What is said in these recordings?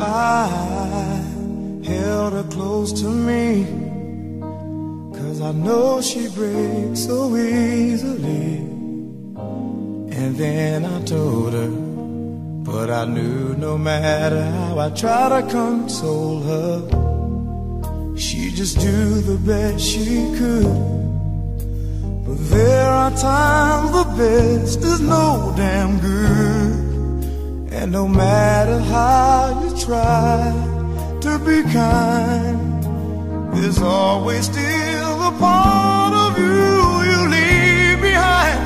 I held her close to me, 'cause I know she breaks so easily. And then I told her, but I knew no matter how I tried to console her, she'd just do the best she could. But there are times the best is no damn good. And no matter how you try to be kind, there's always still a part of you you leave behind.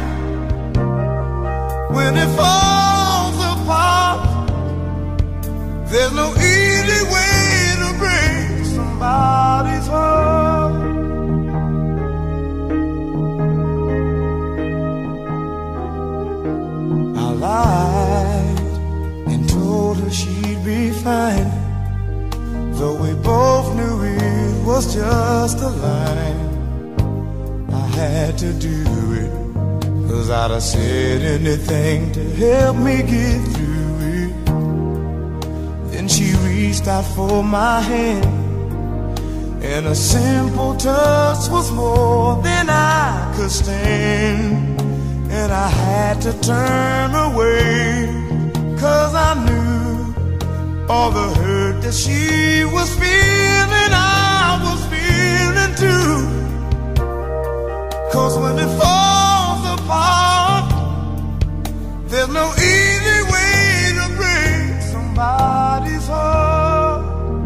When it falls apart, there's no easy way to break somebody's heart. I lied and told her she'd be fine, though we both knew it was just a lie. I had to do it, 'cause I'd have said anything to help me get through it. Then she reached out for my hand, and a simple touch was more than I could stand. And I had to turn away, 'cause I knew all the hurt that she was feeling, I was feeling too. 'Cause when it falls apart, there's no easy way to break somebody's heart.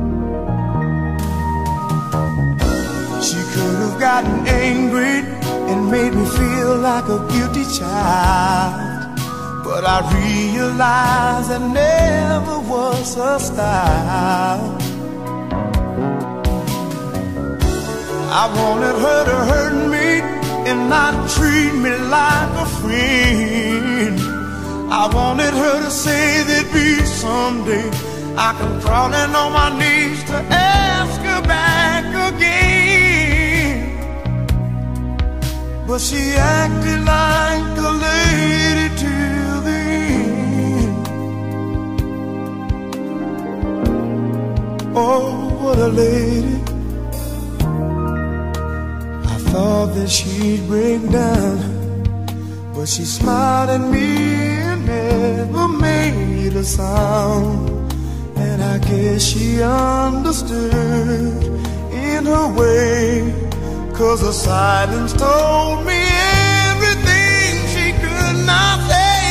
She could have gotten angry and made me feel like a guilty child, but I realized that never was her style. I wanted her to hurt me and not treat me like a friend. I wanted her to say there'd be someday I can crawl in on my knees to ask her back again. But she acted like a lady till the end. Oh, what a lady. I thought that she'd break down, but she smiled at me and never made a sound. And I guess she understood in her way, 'cause her silence told me everything she could not say.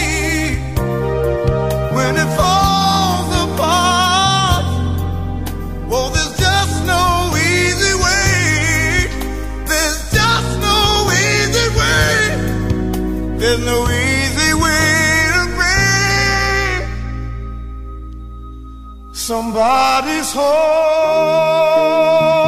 When it falls apart, well, there's just no easy way. There's just no easy way. There's no easy way to break somebody's heart.